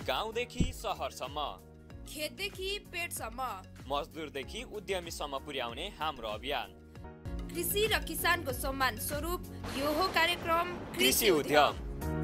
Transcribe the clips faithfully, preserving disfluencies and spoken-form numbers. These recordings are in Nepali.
गाउँदेखि सहरसम्म, खेतदेखि पेटसम्म, मजदुरदेखि उद्यमीसम्म पुर्याउने हाम्रो अभियान। कृषि र किसानको सम्मान स्वरूप यो हो कार्यक्रम कृषि उद्यम।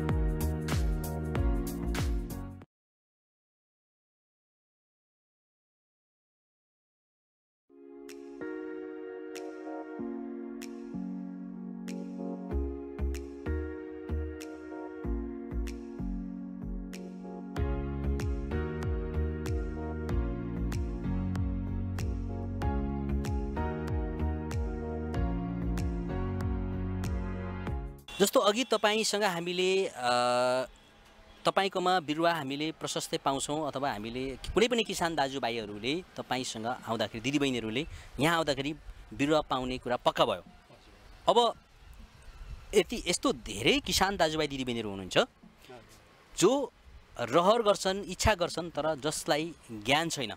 जस्तो अघि तपाईसँग हामीले तपाईकोमा बिरुवा हामीले प्रशस्तै पाउँछौँ अथवा हामीले कुनै पनि किसान दाजुभाइहरूले तपाईसँग आउँदाखेरि दिदीबहिनीहरूले यहाँ आउँदाखेरि बिरुवा पाउने कुरा पक्का भयो। अब यति यस्तो धेरै किसान दाजुभाइ दिदीबहिनीहरू हुनुहुन्छ जो रहर गर्छन्, इच्छा गर्छन्, तर जसलाई ज्ञान छैन,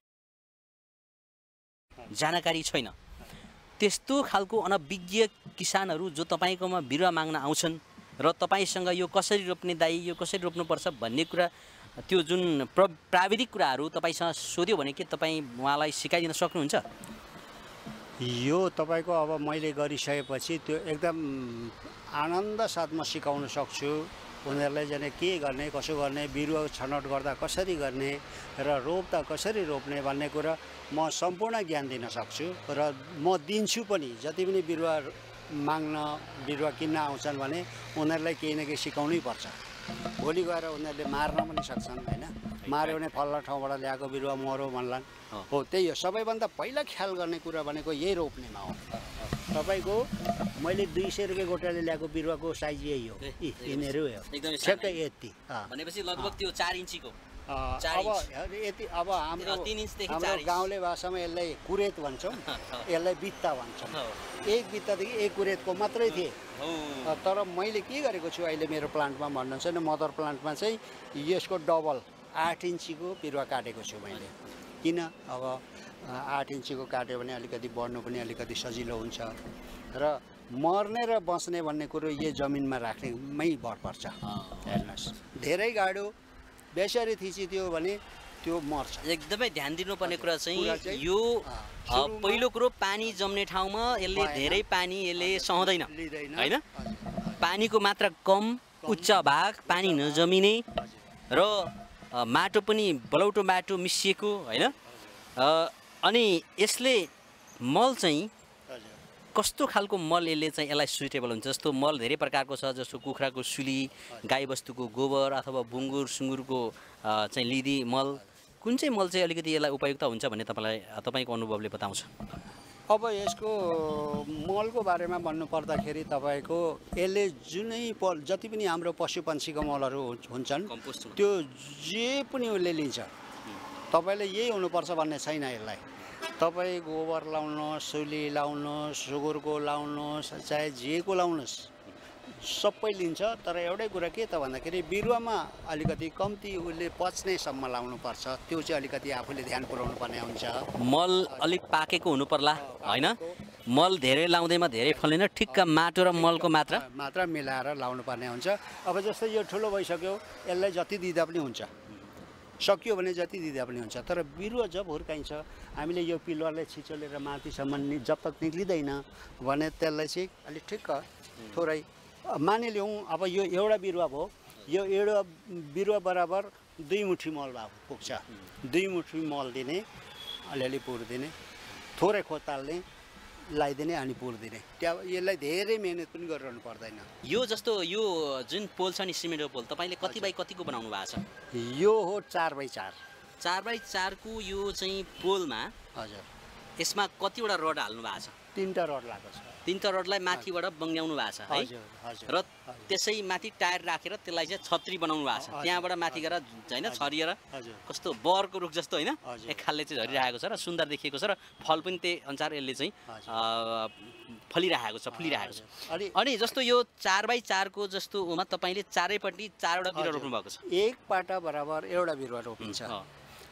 जानकारी छैन, त्यस्तो खालको अनभिज्ञ किसानहरू जो तपाईकोमा बिरुवा माग्न आउँछन् र तपाईसँग यो कसरी रोप्ने दाइ, यो कसरी रोप्नुपर्छ भन्ने कुरा, त्यो जुन प्र प्राविधिक कुराहरू तपाईसँग सोध्यो भने के तपाईँ उहाँलाई सिकाइदिन सक्नुहुन्छ? यो तपाईँको अब मैले गरिसकेपछि त्यो एकदम आनन्द साथमा सिकाउन सक्छु उनीहरूलाई। जाने के गर्ने, कसो गर्ने, बिरुवा छनौट गर्दा कसरी गर्ने र रोप्दा कसरी रोप्ने भन्ने कुरा म सम्पूर्ण ज्ञान दिन सक्छु र म दिन्छु पनि। जति पनि बिरुवा माग्न, बिरुवा किन्न आउँछन् भने उनीहरूलाई केही न केही सिकाउनै पर्छ। भोलि गएर उनीहरूले मार्न पनि सक्छन्, होइन? मार्यो भने फल्ला ठाउँबाट ल्याएको बिरुवा मरो भन्लान्। हो, त्यही हो। सबैभन्दा पहिला ख्याल गर्ने कुरा भनेको यही रोप्नेमा हो। तपाईँको मैले दुई सय रुपियाँ गोटाले ल्याएको बिरुवाको साइज यही हो, यिनीहरू हो, ठ्याक्कै यति। भनेपछि लगभग त्यो चार इन्चीको। अब यति अब हाम्रो हाम्रो गाउँले भाषामा यसलाई कुरेत भन्छौँ, यसलाई बित्ता भन्छौँ। एक बित्तादेखि एक कुरेतको मात्रै थिए। तर मैले के गरेको छु अहिले मेरो प्लान्टमा भन्नुहुन्छ भने मदर प्लान्टमा चाहिँ यसको डबल आठ इन्चीको बिरुवा काटेको छु मैले। किन? अब आठ इन्चीको काट्यो भने अलिकति बढ्नु पनि अलिकति सजिलो हुन्छ र मर्ने र बस्ने भन्ने कुरो यो जमिनमा राख्नेमै भर पर्छ। हेर्नुहोस्, धेरै गाडो बेसरी थिचिदियो भने त्यो मर्छ। एकदमै ध्यान दिनुपर्ने कुरा चाहिँ यो पहिलो कुरो, पानी जम्ने ठाउँमा यसले धेरै पानी यसले सहँदैन, होइन? पानीको मात्रा कम, उच्च भाग, पानी नजमिने र माटो पनि बलौटो माटो मिसिएको, होइन? अनि यसले मल चाहिँ कस्तो खालको मल यसले चाहिँ यसलाई सुइटेबल हुन्छ? जस्तो मल धेरै प्रकारको छ, जस्तो कुखुराको सुली, गाईबस्तुको गोबर अथवा बुङ्गुर सुँगुरको चाहिँ लिदी मल। कुन चाहिँ मल चाहिँ अलिकति यसलाई उपयुक्त हुन्छ भन्ने तपाईँलाई तपाईँको अनुभवले बताउँछ? अब यसको मलको बारेमा भन्नुपर्दाखेरि तपाईँको यसले जुनै प जति पनि हाम्रो पशुपन्छीको मलहरू हुन्छन् त्यो जे पनि उसले लिन्छ। तपाईँले यही हुनुपर्छ भन्ने छैन। यसलाई तपाईँ गोबर लाउनुहोस्, सुली लाउनुहोस्, सुँगुरको लाउनुहोस्, चाहे जेको लाउनुहोस्, सबै लिन्छ। तर एउटै कुरा के त भन्दाखेरि बिरुवामा अलिकति कम्ती उसले पच्नेसम्म लाउनुपर्छ। त्यो चाहिँ अलिकति आफूले ध्यान पुर्याउनु पर्ने हुन्छ। मल अलिक पाकेको हुनु पर्ला, होइन? मल धेरै लाउँदैमा धेरै फलेन, ठिक्क माटो र मलको मात्रा मात्रा मिलाएर लाउनु पर्ने हुन्छ। अब जस्तै यो ठुलो भइसक्यो, यसलाई जति दिँदा पनि हुन्छ, सकियो भने जति दिँदा पनि हुन्छ। तर बिरुवा जब हुर्काइन्छ हामीले यो पिलुवाले छिचोलेर माथिसम्म जब तक निक्लिँदैन भने त्यसलाई चाहिँ अलिक ठिक्क थोरै मानिलिउँ। अब यो एउटा बिरुवा भयो, यो एउटा बिरुवा बराबर दुई मुठी मल भए पुग्छ। दुई मुठी मल दिने, अलिअलि पुर दिने, थोरै खोताल्ने, लगाइदिने अनि पुर दिने। त्यहाँ यसलाई धेरै मेहनत पनि गरिरहनु पर्दैन। यो जस्तो यो जुन पोल छ नि, सिमेन्टको पोल, तपाईँले कति बाई कतिको बनाउनु भएको छ? यो हो चार बाई चार। चार बाई चारको यो चाहिँ पोलमा हजुर यसमा कतिवटा रड हाल्नु भएको छ? तीनटा रड लागेको छ। तीनटा रडलाई माथिबाट बङ्ग्याउनु भएको छ है? र त्यसै माथि टायर राखेर त्यसलाई चाहिँ छत्री बनाउनु भएको छ। त्यहाँबाट माथि गएर होइन छरिएर कस्तो बरको रुख जस्तो, होइन? एक खालले चाहिँ झरिरहेको छ र सुन्दर देखिएको छ र फल पनि त्यही अनुसार यसले चाहिँ फलिरहेको छ, फुलिरहेको छ। अनि जस्तो यो चार बाई चारको जस्तोमा तपाईँले चारैपट्टि चारवटा बिरुवा रोप्नु भएको छ? एक पाटा बराबर एउटा बिरुवा रोपिन्छ।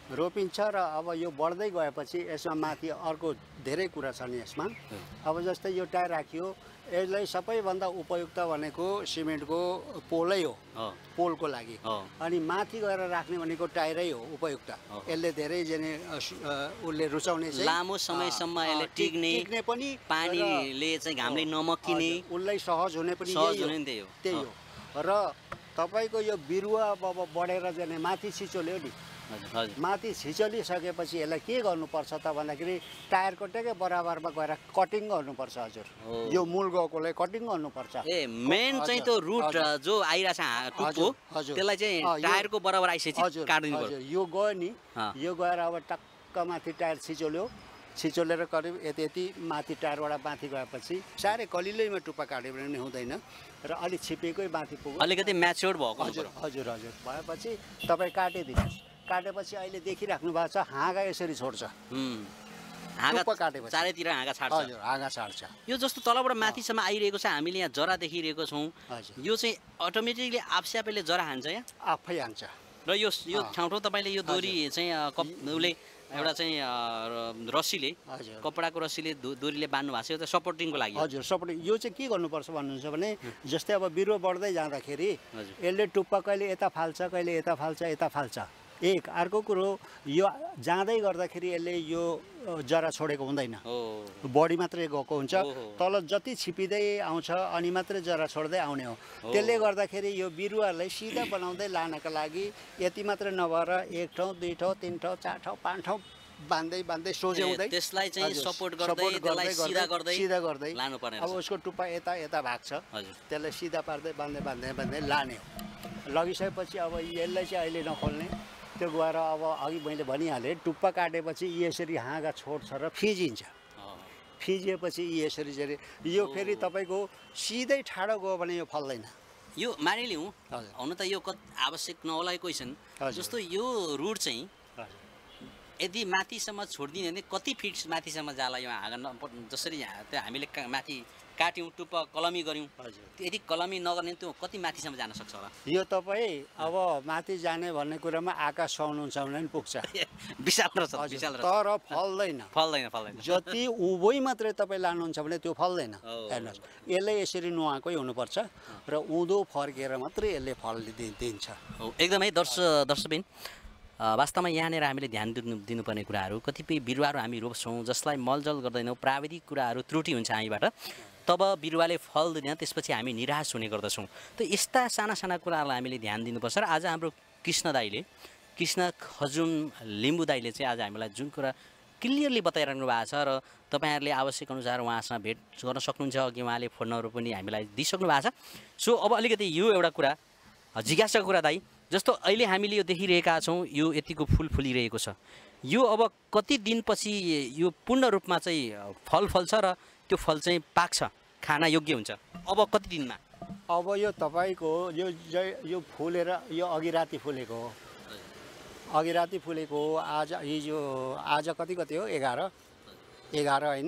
रोपिन्छ र अब यो बढ्दै गएपछि यसमा माथि अर्को धेरै कुरा छन् यसमा। अब जस्तै यो टायर राखियो, यसलाई सबैभन्दा उपयुक्त भनेको सिमेन्टको पोलै हो, पोलको लागि। अनि माथि गएर राख्ने भनेको टायरै हो उपयुक्त। यसले धेरै जने उसले रुचाउने चाहिँ लामो समयसम्म यसले टिक्ने टिक्ने पनि, पानीले चाहिँ घामले नमकिने, उसलाई सहज हुने पनि सहज हुने त्यही हो त्यही हो। र तपाईँको यो बिरुवा अब बढेर जाने माथि छिचोल्यो नि, माथि छिचलिसकेपछि यसलाई के गर्नुपर्छ त भन्दाखेरि टायरको टक्कै बराबरमा गएर कटिङ गर्नुपर्छ हजुर। यो मूल गएकोलाई कटिङ गर्नुपर्छ। ए मेन चाहिँ त्यो रुट जो आइरहेछ टुप्पो त्यसलाई चाहिँ टायरको बराबर आइसकेपछि काट्दिनु पर्छ। यो गयो नि, यो गएर अब टक्क माथि टायर छिचोल्यो, छिचोलेर करिब यति यति माथि टायरबाट माथि गएपछि साह्रै कलिलैमा टुप्पा काट्यो भने पनि हुँदैन र अलिक छिपेकै माथि पुग्यो, अलिकति म्याच्योर्ड भएको हजुर हजुर हजुर भएपछि तपाईँ काटिदिनुहोस्। काटेपछि अहिले देखिराख्नु भएको छ हाँगा यसरी छोड्छ, हाँगा काटेपछि चारैतिर हाँगा छाड्छ। हजुर हाँगा छाड्छ। यो जस्तो तलबाट माथिसम्म आइरहेको छ, हामीले यहाँ जरा देखिरहेको छौँ, यो चाहिँ अटोमेटिकली आफै आफैले जरा हान्छ यहाँ आफै हान्छ। र यो यो ठाउँ ठाउँ तपाईँले यो दोरी चाहिँ कप उसले एउटा चाहिँ रस्सीले कपडाको रस्सीले दोरीले बान्नु भएको छ, यो त सपोर्टिङको लागि। हजुर सपोर्टिङ। यो चाहिँ के गर्नुपर्छ भन्नुहुन्छ भने जस्तै अब बिरुवा बढ्दै जाँदाखेरि यसले टुप्पा कहिले यता फाल्छ, कहिले यता फाल्छ, यता फाल्छ। एक अर्को कुरो यो जाँदै गर्दाखेरि यसले यो जरा छोडेको हुँदैन, बडी मात्रै गएको हुन्छ, तल जति छिपिँदै आउँछ अनि मात्रै जरा छोड्दै आउने हो। त्यसले गर्दाखेरि यो बिरुवालाई सिधा बनाउँदै लानका लागि यति मात्रै नभएर एक ठाउँ दुई ठाउँ तिन ठाउँ चार ठाउँ पाँच ठाउँ बान्दै बान्दै सोझ्याउँदै त्यसलाई चाहिँ सपोर्ट गर्दै त्यसलाई सिधा गर्दै सिधा गर्दै लानुपर्ने। अब उसको टुप्पा यता यता भाग्छ, त्यसलाई सिधा पार्दै बान्दै बान्दै बान्दै लाने हो। लगिसकेपछि अब यसलाई चाहिँ अहिले नखोल्ने, त्यो गएर अब अघि मैले भनिहालेँ टुप्पा काटेपछि यसरी हाँगा छोड्छ र फिजिन्छ। फिजिएपछि यसरी चाहिँ यो फेरि तपाईँको सिधै ठाडो गयो भने यो फल्दैन। यो मानिलिउँ हुन त यो कति आवश्यक नहोला क्वेसन, जस्तो यो रुट चाहिँ यदि माथिसम्म छोडिदिने भने कति फिट माथिसम्म जाला यो हाँगा न, जसरी त्यो हामीले माथि काट्यौँ टुप्पा कलमी गऱ्यौँ, यदि कलमी नगर्ने त्यो कति माथिसम्म जान सक्छ होला? यो तपाईँ अब माथि जाने भन्ने कुरामा आकाश सुहाउनुहुन्छ भने पनि पुग्छ, विशाल रहेछ विशाल, तर फल्दैन फल्दैन फल्दैन। जति उभै मात्रै तपाईँ लानुहुन्छ भने त्यो फल्दैन। हेर्नुहोस् यसलाई यसरी नुहाएकै हुनुपर्छ र उँधो फर्केर मात्रै यसले फल दिन्छ। एकदमै दर्श दर्शकबिन वास्तवमा यहाँनिर हामीले ध्यान दिनु दिनुपर्ने कुराहरू, कतिपय बिरुवाहरू हामी रोप्छौँ जसलाई मलजल गर्दैनौँ, प्राविधिक कुराहरू त्रुटि हुन्छ हामीबाट, तब बिरुवाले फल दिँदैन, त्यसपछि हामी निराश हुने गर्दछौँ। त यस्ता साना साना कुराहरूलाई हामीले ध्यान दिनुपर्छ। र आज हाम्रो कृष्ण दाईले, कृष्ण खजुन लिम्बू दाईले चाहिँ आज हामीलाई जुन कुरा क्लियरली बताइरहनु भएको छ र तपाईँहरूले आवश्यक अनुसार उहाँसँग भेट गर्न सक्नुहुन्छ, अघि उहाँले फोन नम्बर पनि हामीलाई दिइसक्नु भएको छ। सो अब अलिकति यो एउटा कुरा जिज्ञासाको कुरा दाई, जस्तो अहिले हामीले यो देखिरहेका छौँ यो यतिको फुल फुलिरहेको छ, यो अब कति दिनपछि यो पूर्ण रूपमा चाहिँ फल फल्छ र त्यो फल चाहिँ पाक्छ, खाना योग्य हुन्छ? अब कति दिनमा? अब यो तपाईँको यो यो फुलेर यो अघि राति फुलेको हो, अघि राति फुलेको हो, आज हिजो आज कति कति हो एघार एघार होइन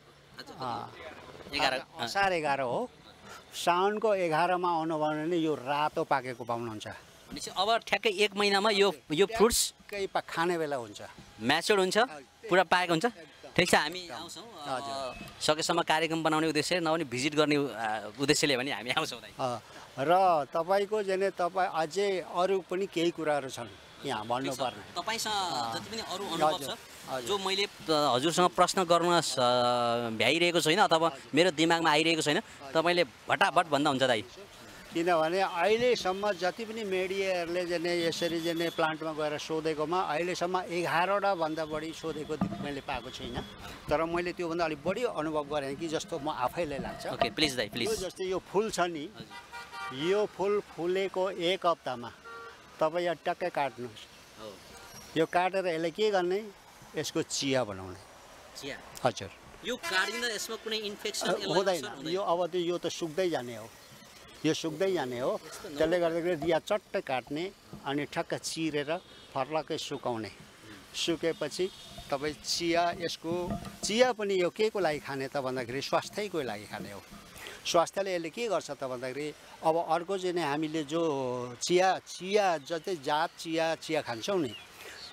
एघार असार एघार हो, साउनको एघारमा आउनुभयो भने यो रातो पाकेको पाउनुहुन्छ। अब ठ्याक्कै एक महिनामा यो यो फ्रुट्स केही खाने बेला हुन्छ, म्याच्योर्ड हुन्छ, पुरा पाकेको हुन्छ। ठिक छ, हामी आउँछौँ सकेसम्म कार्यक्रम बनाउने उद्देश्य नभने भिजिट गर्ने उद्देश्यले भने हामी आउँछौँ। र तपाईँको जेने तपाईँ अझै अरू पनि केही कुराहरू छन् यहाँ भन्नुपर्ने, तपाईँसँग जति पनि अरू अनुभव छ जो मैले हजुरसँग प्रश्न गर्न भ्याइरहेको छैन अथवा मेरो दिमागमा आइरहेको छैन, तपाईँले भटाभट भन्दा हुन्छ दाइ। किनभने अहिलेसम्म जति पनि मिडियाहरूले जेने यसरी जेने प्लान्टमा गएर सोधेकोमा अहिलेसम्म एघारवटा भन्दा बढी सोधेको मैले पाएको छैन, तर मैले त्योभन्दा अलिक बढी अनुभव गरेँ कि जस्तो म आफैलाई लाग्छ। ओके प्लिज दाइ प्लिज। जस्तो यो फुल छ नि, यो फुल फुलेको एक हप्तामा तपाईँ यहाँ टक्कै काट्नुहोस्, यो काटेर यसलाई के गर्ने, यसको चिया बनाउने। चिया? हजुर। यो काट्दिँदा यसमा कुनै इन्फेक्सन हुँदैन, यो अब त्यो यो त सुक्दै जाने हो, यो सुक्दै जाने हो, त्यसले गर्दाखेरि दिया चट्टै काट्ने अनि ठक्क चिरेर फर्लक्कै सुकाउने। सुकेपछि तपाईँ चिया, यसको चिया पनि यो के को लागि खाने त भन्दाखेरि स्वास्थ्यको लागि खाने हो। स्वास्थ्यले यसले के गर्छ त भन्दाखेरि अब अर्को चाहिँ नि हामीले जो चिया चिया जति जात चिया चिया खान्छौँ नि,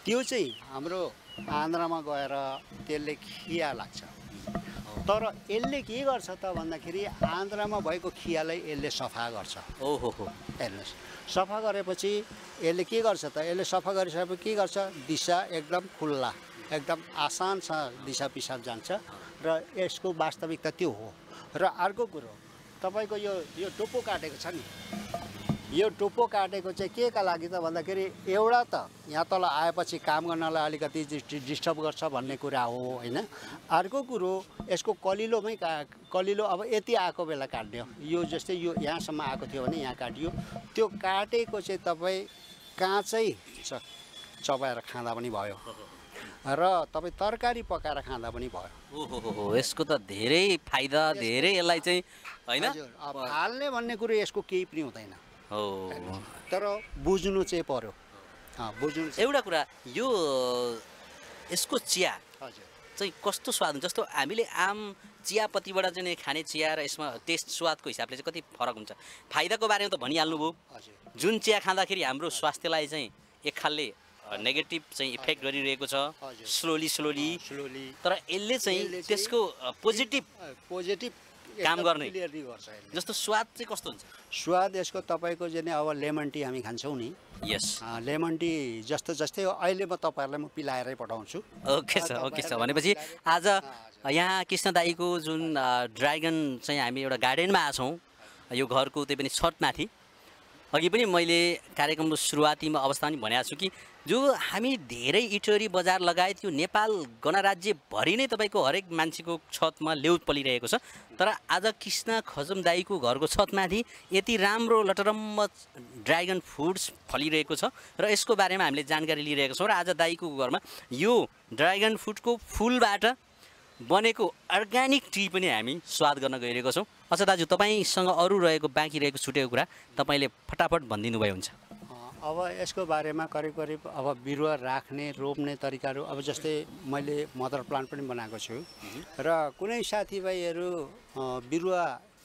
त्यो चाहिँ हाम्रो आन्द्रामा गएर त्यसले खिया लाग्छ। तर यसले के गर्छ त भन्दाखेरि आन्द्रामा भएको खियालाई यसले सफा गर्छ। ओहो हो हेर्नुहोस्, सफा गरेपछि यसले के गर्छ त यसले सफा गरिसकेपछि के गर्छ दिशा एकदम खुल्ला एकदम आसानसँग दिशा पिसाब जान्छ र यसको वास्तविकता त्यो हो। र अर्को कुरो तपाईँको यो यो टोपो काटेको छ नि, यो टोपो काटेको चाहिँ के का लागि त भन्दाखेरि एउटा त यहाँ तल आएपछि काम गर्नलाई अलिकति डिस्टर्ब गर्छ भन्ने कुरा हो होइन। अर्को कुरो यसको कलिलोमै का कलिलो अब यति आएको बेला काट्यो, यो जस्तै यो यहाँसम्म आएको थियो भने यहाँ काटियो, त्यो काटेको चाहिँ तपाईँ काँचै चबाएर खाँदा पनि भयो र तपाईँ तरकारी पकाएर खाँदा पनि भयो। ओहो, यसको त धेरै फाइदा, धेरै यसलाई चाहिँ होइन फाल्ने भन्ने कुरो यसको केही पनि हुँदैन हो, तर बुझ्नु चाहिँ पर्यो। बुझ्नु एउटा कुरा यो यसको चिया हजुर चाहिँ कस्तो स्वाद हुन्छ? जस्तो हामीले आम चियापत्तीबाट चाहिँ खाने चिया र यसमा टेस्ट स्वादको हिसाबले चाहिँ कति फरक हुन्छ? फाइदाको बारेमा त भनिहाल्नु भयो, जुन चिया खाँदाखेरि हाम्रो स्वास्थ्यलाई चाहिँ एक खालले नेगेटिभ चाहिँ इफेक्ट गरिरहेको छ स्लोली स्लोली स्लोली, तर यसले चाहिँ त्यसको पोजिटिभ पोजिटिभ काम गर्ने क्लियरली गर्छ। जस्तो स्वाद चाहिँ कस्तो हुन्छ? स्वाद यसको तपाईँको चाहिँ अब लेमन टी हामी खान्छौँ नि, यस लेमन टी जस्तो जस्तै हो। अहिले म तपाईँहरूलाई म पिलाएरै पठाउँछु। ओके छ, ओके छ। भनेपछि आज यहाँ कृष्ण दाईको जुन ड्रागन चाहिँ हामी एउटा गार्डनमा आछौँ, यो घरको त्यही पनि छतमाथि। अघि पनि मैले कार्यक्रमको सुरुवातीमा अवस्था पनि भनेको छु कि जो हामी धेरै इटरी बजार लगायत यो नेपाल गणराज्यभरि नै तपाईँको हरेक मान्छेको छतमा लेउट पलिरहेको छ, तर आज कृष्ण खजम दाईको घरको छतमाथि यति राम्रो लटरम्म ड्रागन फ्रुट्स फलिरहेको छ र यसको बारेमा हामीले जानकारी लिइरहेको छौँ। र आज दाईको घरमा यो ड्रागन फ्रुटको फुलबाट बनेको अर्ग्यानिक टी पनि हामी स्वाद गर्न गइरहेको छौँ। अच्छा दाजु, तपाईँसँग अरू रहेको बाँकी रहेको छुटेको कुरा तपाईँले फटाफट भनिदिनु भयो हुन्छ। अब यसको बारेमा करिब करिब अब बिरुवा राख्ने रोप्ने तरिकाहरू, अब जस्तै मैले मदर प्लान्ट पनि बनाएको छु र कुनै साथीभाइहरू बिरुवा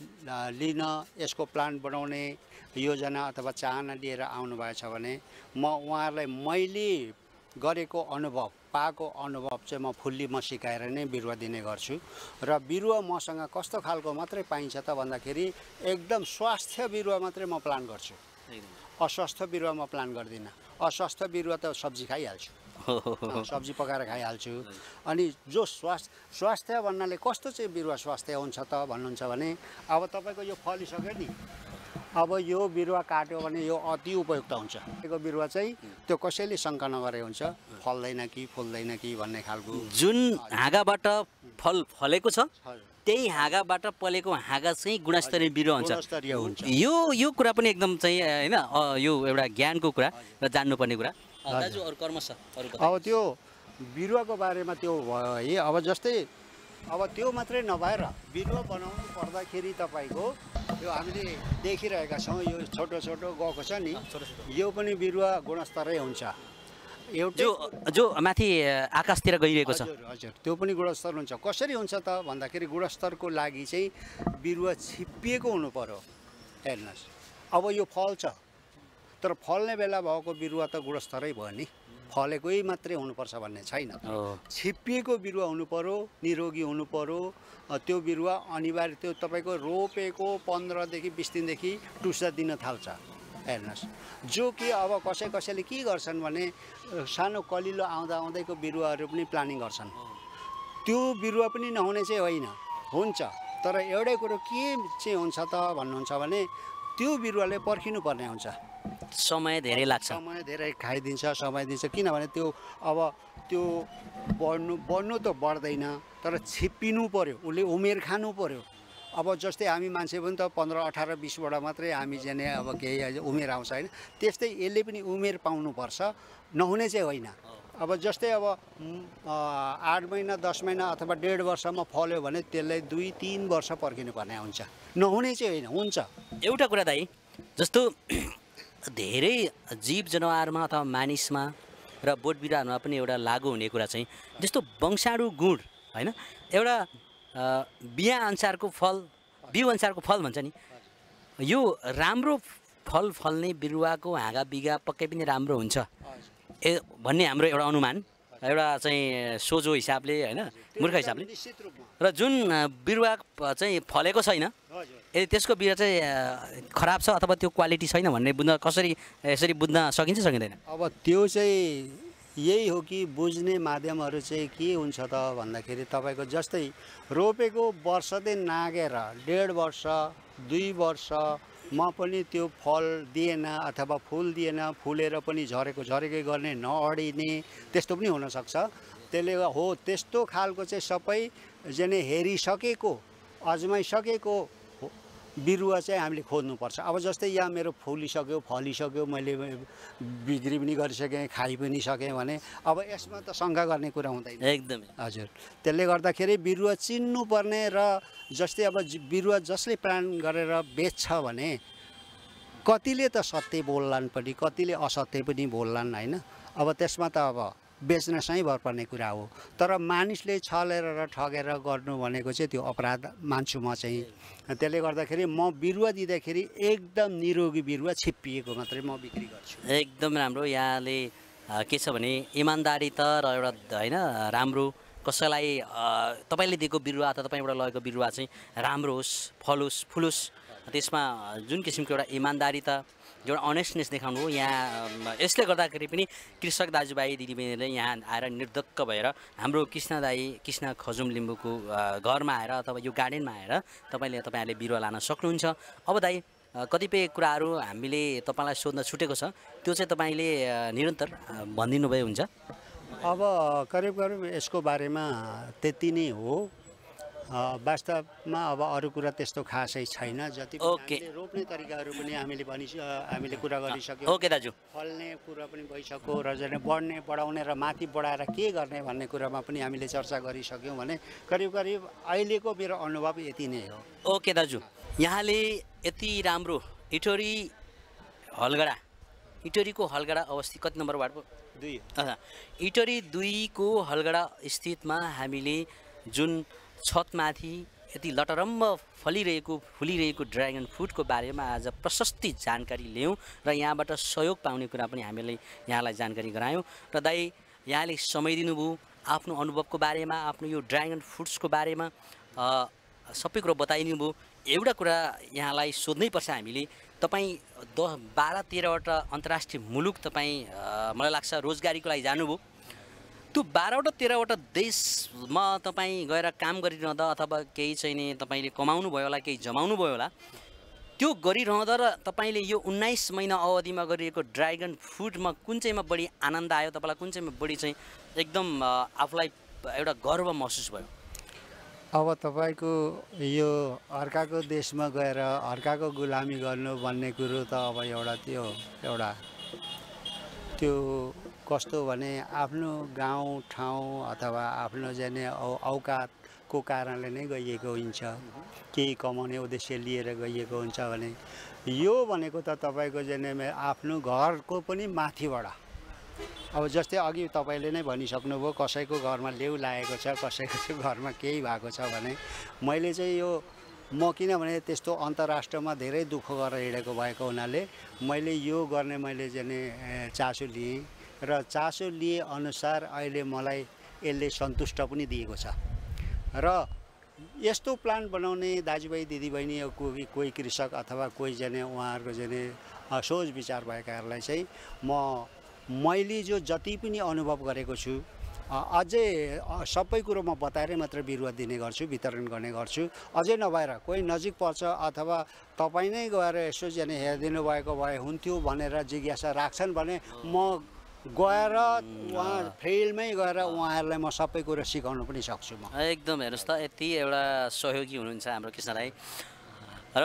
लिन यसको प्लान्ट बनाउने योजना अथवा चाहना लिएर आउनुभएछ भने म उहाँहरूलाई मैले गरेको अनुभव पाएको अनुभव चाहिँ म फुल्ली म सिकाएर नै बिरुवा दिने गर्छु। र बिरुवा मसँग कस्तो खालको मात्रै पाइन्छ त भन्दाखेरि एकदम स्वास्थ्य बिरुवा मात्रै म प्लान गर्छु, अस्वस्थ बिरुवा म प्लान गर्दिनँ। अस्वस्थ बिरुवा त सब्जी खाइहाल्छु, सब्जी पकाएर खाइहाल्छु। अनि जो स्वास्थ्य स्वास्थ्य भन्नाले कस्तो चाहिँ बिरुवा स्वास्थ्य हुन्छ त भन्नुहुन्छ भने अब तपाईँको यो फलिसक्यो नि, अब यो बिरुवा काट्यो भने यो अति उपयुक्त हुन्छ। यो बिरुवा चाहिँ त्यो कसैले शङ्का नगरे हुन्छ फल्दैन कि फुल्दैन कि भन्ने खालको। जुन हाँगाबाट फल फलेको छ त्यही हाँगाबाट पलेको हाँगा चाहिँ गुणस्तरीय बिरुवा हुन्छ। गुणस्तरीय हुन्छ। यो यो कुरा पनि एकदम चाहिँ होइन यो एउटा ज्ञानको कुरा र जान्नुपर्ने कुरा। दाजु अरू कर्म छ अरू? अब त्यो बिरुवाको बारेमा त्यो भयो है। अब जस्तै अब त्यो मात्रै नभएर बिरुवा बनाउनु पर्दाखेरि तपाईँको यो हामीले देखिरहेका छौँ, यो छोटो छोटो गएको छ नि, यो पनि बिरुवा गुणस्तरै हुन्छ। एउटा जो जो माथि आकाशतिर गइरहेको छ, हजुर हजुर त्यो पनि गुणस्तर हुन्छ। कसरी हुन्छ त भन्दाखेरि गुणस्तरको लागि चाहिँ बिरुवा छिप्पिएको हुनु पर्यो। हेर्नुहोस्, अब यो फल्छ तर फल्ने बेला भएको बिरुवा त गुणस्तरै भयो नि, फलेकै मात्रै हुनुपर्छ भन्ने छैन। छिप्पिएको बिरुवा हुनु पर्यो, निरोगी हुनु पर्यो त्यो बिरुवा। अनिवार्य त्यो तपाईँको रोपेको पन्ध्रदेखि बिस दिनदेखि टुसा दिन थाल्छ। हेर्नुहोस्, जो कि अब कसै कसैले के गर्छन् भने सानो कलिलो आउँदा आउँदैको बिरुवाहरू पनि प्लानिङ गर्छन्। त्यो बिरुवा पनि नहुने चाहिँ होइन, हुन्छ। तर एउटै कुरो के चाहिँ हुन्छ त भन्नुहुन्छ भने त्यो बिरुवाले पर्खिनु पर्ने हुन्छ, समय धेरै लाग्छ, समय धेरै खाइदिन्छ, समय दिन्छ। किनभने त्यो अब त्यो बढ्नु बढ्नु त बढ्दैन, तर छिप्पिनु पर्यो, उसले उमेर खानु पर्यो। अब जस्तै हामी मान्छे पनि त पन्ध्र अठार बिसबाट मात्रै हामी चाहिँ अब केही उमेर आउँछ होइन, त्यस्तै यसले पनि उमेर पाउनुपर्छ, नहुने चाहिँ होइन। अब जस्तै अब आठ महिना दस महिना अथवा डेढ वर्षमा फल्यो भने त्यसलाई दुई तिन वर्ष पर्खिनु पर्ने हुन्छ, नहुने चाहिँ होइन, हुन्छ। एउटा कुरा दाइ, जस्तो धेरै जीव जनावरमा अथवा मानिसमा र बोट बिरुवाहरूमा पनि एउटा लागु हुने कुरा चाहिँ जस्तो वंशाणु गुण होइन, एउटा बिहा अनुसारको फल, बिउ अनुसारको फल भन्छ नि, यो राम्रो फल फल्ने बिरुवाको हाँगा बिगा पक्कै पनि राम्रो हुन्छ। ए भन्ने हाम्रो एउटा अनुमान एउटा चाहिँ सोझो हिसाबले होइन मूर्ख हिसाबले निश्चित रूपमा र जुन बिरुवा चाहिँ फलेको छैन हजुर यदि त्यसको बिरुवा चाहिँ खराब छ अथवा त्यो क्वालिटी छैन भन्ने बुझ्न कसरी यसरी बुझ्न सकिन्छ सकिँदैन? अब त्यो चाहिँ यही हो कि बुझ्ने माध्यमहरू चाहिँ के हुन्छ त भन्दाखेरि तपाईँको जस्तै रोपेको वर्ष दिन नागेर डेढ वर्ष दुई वर्षमा पनि त्यो फल दिएन अथवा फुल दिएन, फुलेर पनि झरेको झरेकै गर्ने नअडिने त्यस्तो पनि हुनसक्छ। त्यसले हो त्यस्तो खालको चाहिँ सबै जने हेरिसकेको अजमाइसकेको बिरुवा चाहिँ हामीले खोज्नुपर्छ। अब जस्तै यहाँ मेरो फुलिसक्यो फलिसक्यो मैले बिक्री पनि गरिसकेँ खाइ पनि सकेँ भने अब यसमा त शङ्का गर्ने कुरा हुँदैन एकदमै हजुर। त्यसले गर्दाखेरि बिरुवा चिन्नुपर्ने र जस्तै अब बिरुवा जसले प्लान गरेर बेच्छ भने कतिले त सत्य बोल्लान् पनि कतिले असत्य पनि बोल्लान् होइन। अब त्यसमा त अब बेच्न सही भर पर्ने कुरा हो। तर मानिसले छलेर र ठगेर गर्नु भनेको चाहिँ त्यो अपराध मान्छु म चाहिँ। त्यसले गर्दाखेरि म बिरुवा दिँदाखेरि एकदम निरोगी बिरुवा छिप्पिएको मात्रै म बिक्री गर्छु। एकदम राम्रो। यहाँले के छ भने इमान्दारी त र एउटा होइन राम्रो कसैलाई तपाईँले दिएको बिरुवा अथवा तपाईँबाट लगेको बिरुवा चाहिँ राम्रो होस् फलोस् फुलोस् त्यसमा जुन किसिमको एउटा इमान्दारी त एउटा अनेस्टनेस देखाउनु हो। यहाँ यसले गर्दाखेरि पनि कृषक दाजुभाइ दिदीबहिनीहरूले यहाँ आएर निर्धक्क भएर हाम्रो कृष्ण दाई कृष्ण खजुम लिम्बूको घरमा आएर अथवा यो गार्डनमा आएर तपाईँले तपाईँहरूले बिरुवा लान सक्नुहुन्छ। अब दाई कतिपय कुराहरू हामीले तपाईँलाई सोध्न छुटेको छ त्यो चाहिँ तपाईँले निरन्तर भनिदिनु भए हुन्छ। अब करिब करिब यसको बारेमा त्यति नै हो। वास्तवमा अब अरू कुरा त्यस्तो खासै छैन। जति ओके रोप्ने तरिकाहरू पनि हामीले भनि हामीले कुरा गरिसक्यौँ। ओके दाजु फल्ने कुरा पनि भइसक्यो र जने बढ्ने बढाउने र माथि बढाएर के गर्ने भन्ने कुरामा पनि हामीले चर्चा गरिसक्यौँ भने करिब करिब अहिलेको मेरो अनुभव यति नै हो। ओके दाजु यहाँले यति राम्रो इटोरी हलगडा इटोरीको हलगडा अवस्थित कति नम्बर वार्ड दुई इटोरी दुईको हलगडा स्थितमा हामीले जुन छतमाथि यति लटरम्ब फलिरहेको फुलिरहेको ड्र्यागन फ्रुटको बारेमा आज प्रशस्ति जानकारी लियौँ र यहाँबाट सहयोग पाउने कुरा पनि हामीले यहाँलाई जानकारी गरायौँ। र दाइ यहाँले समय दिनुभयो आफ्नो अनुभवको बारेमा आफ्नो यो ड्र्यागन फ्रुट्सको बारेमा सबै कुरा बताइदिनु भयो। एउटा कुरा यहाँलाई सोध्नै पर्छ हामीले तपाईँ दस बाह्र तेह्रवटा अन्तर्राष्ट्रिय मुलुक तपाईँ मलाई लाग्छ रोजगारीको लागि जानुभयो। त्यो बाह्रवटा तेह्रवटा देशमा तपाईँ गएर काम गरिरहँदा अथवा केही चाहिँ नि तपाईँले कमाउनु भयो होला केही जमाउनु भयो होला त्यो गरिरहँदा र तपाईँले यो उन्नाइस महिना अवधिमा गरिएको ड्र्यागन फ्रुटमा कुन चाहिँमा बढी आनन्द आयो तपाईँलाई कुन चाहिँमा बढी चाहिँ एकदम आफूलाई एउटा गर्व महसुस भयो? अब तपाईँको यो अर्काको देशमा गएर अर्काको गुलामी गर्नु भन्ने कुरो त अब एउटा त्यो एउटा त्यो कस्तो भने आफ्नो गाउँ ठाउँ अथवा आफ्नो जाने औकातको कारणले नै गइएको हुन्छ, केही कमाउने उद्देश्य लिएर गइएको हुन्छ भने यो भनेको त तपाईँको जाने आफ्नो घरको पनि माथिबाट। अब जस्तै अघि तपाईँले नै भनिसक्नुभयो कसैको घरमा लेउ लागेको छ कसैको चाहिँ घरमा केही भएको छ भने मैले चाहिँ यो म किनभने त्यस्तो अन्तर्राष्ट्रमा धेरै दुःख गरेर हिँडेको भएको हुनाले मैले यो गर्ने मैले चाहिँ चासो लिएँ र चासो लिए अनुसार अहिले मलाई यसले सन्तुष्ट पनि दिएको छ। र यस्तो प्लान बनाउने दाजुभाइ दिदीबहिनी कोही कोही कृषक अथवा कोही जाने उहाँहरूको जाने सोच विचार भएकाहरूलाई चाहिँ म मैले जो जति पनि अनुभव गरेको छु अझै सबै कुरो म बताएरै मात्र बिरुवा दिने गर्छु वितरण गर्ने गर्छु। अझै नभएर कोही नजिक पर्छ अथवा तपाईँ नै गएर यसो जाने हेरिदिनु भएको भए हुन्थ्यो भनेर जिज्ञासा राख्छन् भने म गएर उहाँ फिल्डमै गएर उहाँहरूलाई म सबै कुरो सिकाउन पनि सक्छु। म एकदम हेर्नुहोस् त यति एउटा सहयोगी हुनुहुन्छ हाम्रो कृष्ण राई। र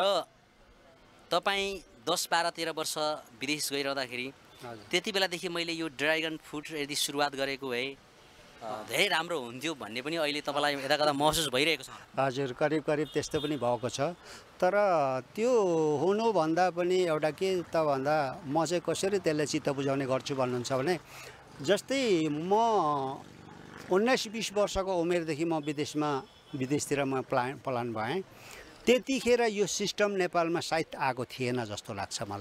तपाईँ दस बाह्र तेह्र वर्ष विदेश गइरहँदाखेरि त्यति बेलादेखि मैले यो ड्र्यागन फ्रुट यदि सुरुवात गरेको भए धेरै राम्रो हुन्थ्यो भन्ने पनि अहिले तपाईँलाई यता कता महसुस भइरहेको छ? हजुर करिब करिब त्यस्तो पनि भएको छ। तर त्यो हुनुभन्दा पनि एउटा के त भन्दा म चाहिँ कसरी त्यसलाई चित्त बुझाउने गर्छु भन्नुहुन्छ भने जस्तै म उन्नाइस बिस वर्षको उमेरदेखि म विदेशमा विदेशतिर म प्लान प्लान भएँ त्यतिखेर यो सिस्टम नेपालमा सायद आएको थिएन जस्तो लाग्छ मलाई।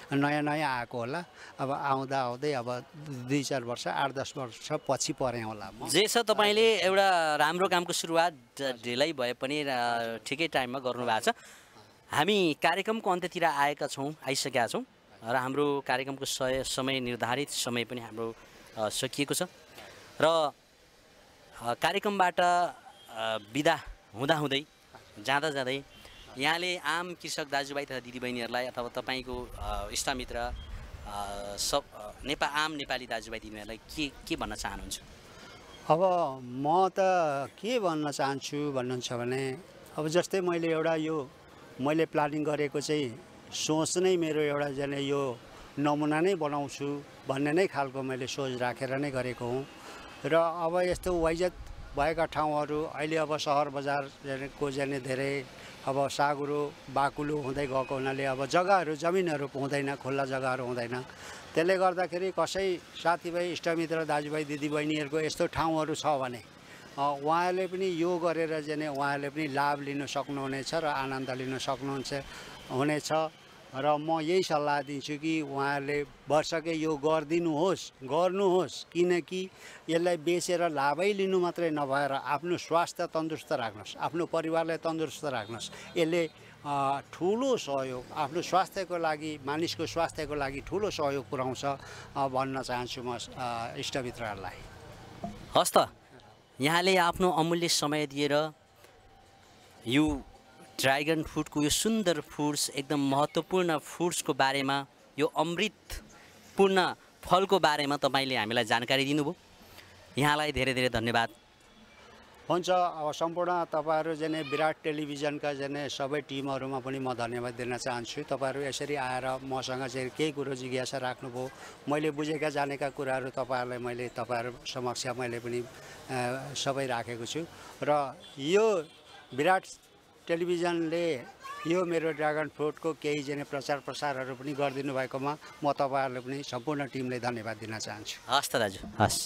नयाँ नयाँ आएको होला। अब आउँदा आउँदै अब दुई चार वर्ष आठ दस वर्ष पछि परेँ होला म। जे छ तपाईँले एउटा राम्रो कामको सुरुवात ढिलै भए पनि ठिकै टाइममा गर्नुभएको छ। हामी कार्यक्रमको अन्त्यतिर आएका छौँ, आइसकेका छौँ र हाम्रो कार्यक्रमको सय समय निर्धारित समय पनि हाम्रो सकिएको छ र कार्यक्रमबाट बिदा हुँदाहुँदै जाँदा जाँदै यहाँले आम कृषक दाजुभाइ तथा दिदीबहिनीहरूलाई अथवा तपाईँको इष्टमित्र सब नेपाल आम नेपाली दाजुभाइ दिदीबहिनीहरूलाई के के भन्न चाहनुहुन्छ? अब म त के भन्न चाहन्छु भन्नुहुन्छ भने अब जस्तै मैले एउटा यो मैले प्लानिङ गरेको चाहिँ सोच नै मेरो एउटा जाने यो नमुना नै बनाउँछु भन्ने नै खालको मैले सोच राखेर नै गरेको हुँ र अब यस्तो वाइजत भएका ठाउँहरू अहिले अब सहर बजारको जाने धेरै अब सागुरो बाकुलो हुँदै गएको हुनाले अब जग्गाहरू जमिनहरू हुँदैन, खुल्ला जग्गाहरू हुँदैन। त्यसले गर्दाखेरि कसै साथीभाइ इष्टमित्र दाजुभाइ दिदीबहिनीहरूको यस्तो ठाउँहरू छ भने उहाँहरूले पनि यो गरेर जाने उहाँहरूले पनि लाभ लिन सक्नुहुनेछ र आनन्द लिन सक्नुहुन्छ हुनेछ र म यही सल्लाह दिन्छु कि उहाँहरूले वर्षकै यो गरिदिनुहोस् गर्नुहोस् किनकि यसलाई बेचेर लाभै लिनु मात्रै नभएर आफ्नो स्वास्थ्य तन्दुरुस्त राख्नुहोस्, आफ्नो परिवारलाई तन्दुरुस्त राख्नुहोस्। यसले ठुलो सहयोग आफ्नो स्वास्थ्यको लागि मानिसको स्वास्थ्यको लागि ठुलो सहयोग पुर्याउँछ भन्न चाहन्छु म इष्टमित्रहरूलाई। हस् त, यहाँले आफ्नो अमूल्य समय दिएर यो ड्रागन फ्रुटको यो सुन्दर फ्रुट्स एकदम महत्त्वपूर्ण फ्रुट्सको बारेमा यो अमृतपूर्ण फलको बारेमा तपाईँले हामीलाई जानकारी दिनुभयो। यहाँलाई धेरै धेरै धन्यवाद। हुन्छ, अब सम्पूर्ण तपाईँहरू जाने विराट टेलिभिजनका जाने सबै टिमहरूमा पनि म धन्यवाद दिन चाहन्छु। तपाईँहरू यसरी आएर मसँग चाहिँ केही कुरो जिज्ञासा राख्नुभयो, मैले बुझेका जानेका कुराहरू तपाईँहरूलाई मैले तपाईँहरू समक्ष मैले पनि सबै राखेको छु र यो विराट टेलिभिजनले यो मेरो ड्रागन फ्रुटको केही जाने प्रचार प्रसारहरू पनि गरिदिनु भएकोमा म तपाईँहरूले पनि सम्पूर्ण टिमलाई धन्यवाद दिन चाहन्छु। हस् त दाजु, हस्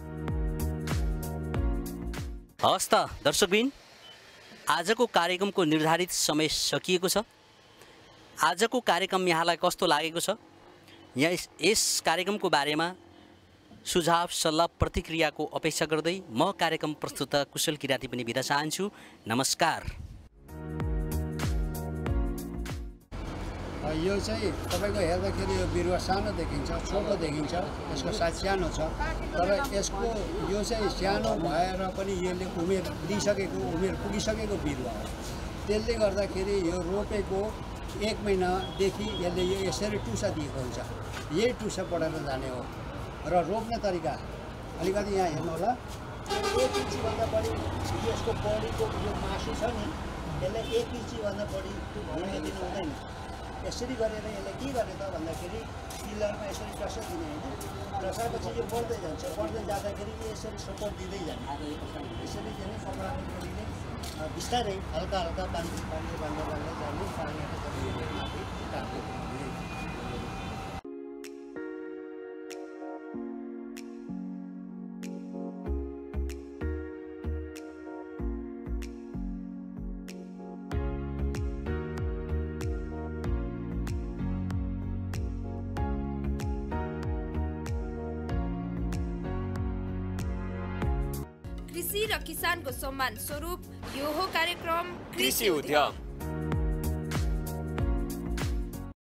हस् त दर्शकबिन, आजको कार्यक्रमको निर्धारित समय सकिएको छ। आजको कार्यक्रम यहाँलाई कस्तो लागेको छ? यहाँ यस कार्यक्रमको बारेमा सुझाव सल्लाह प्रतिक्रियाको अपेक्षा गर्दै म कार्यक्रम प्रस्तुता कुशल किराती पनि बिदा चाहन्छु। नमस्कार। यो चाहिँ तपाईँको हेर्दाखेरि यो बिरुवा सानो देखिन्छ, छोटो देखिन्छ, यसको साइज सानो छ, तर यसको यो चाहिँ सानो भएर पनि यसले उमेर लिइसकेको उमेर पुगिसकेको बिरुवा हो। त्यसले गर्दाखेरि यो रोपेको एक महिनादेखि यसले यो यसरी टुसा दिएको हुन्छ, यही टुसा बढेर जाने हो। र रोप्ने तरिका अलिकति यहाँ हेर्नु होला, एक इन्चीभन्दा बढी यसको बडीको यो मासु छ नि, यसलाई एक इन्चीभन्दा बढी हुन दिनु हुँदैन। यसरी गरेर यसलाई के गर्ने त भन्दाखेरि पिलरमा यसरी टसा दिने होइन, टसापछि यो बढ्दै जान्छ, बढ्दै जाँदाखेरि यसरी सपोर्ट दिँदै जाने, यसरी जाने कपडाको जोडीले बिस्तारै हल्का हल्का पानी पानी बन्द बन्द जाने पानीको माथि काट्दै कृषि र किसानको सम्मान स्वरूप यो हो कार्यक्रम कृषि उद्यम।